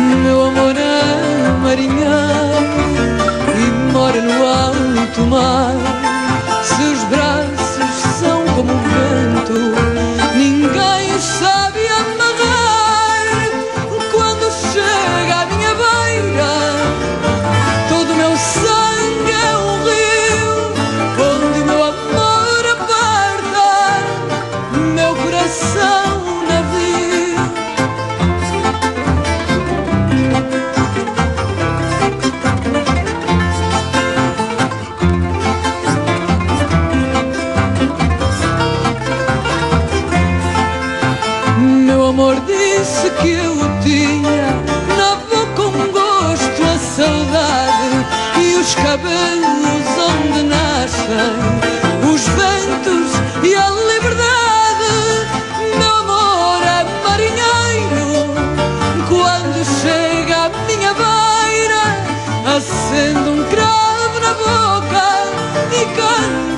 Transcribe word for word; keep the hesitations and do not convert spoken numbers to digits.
Meu amor é marinheiro e mora no alto mar. Seus braços são como o vento, ninguém os sabe amarrar. Quando chega à minha beira, todo o meu sangue é um rio, onde o meu amor aperta, meu coração navio. Meu amor disse que eu o tinha na boca, um gosto, a saudade e os cabelos onde nascem os ventos e a liberdade. Meu amor é marinheiro, quando chega à minha beira, acende um cravo na boca e canta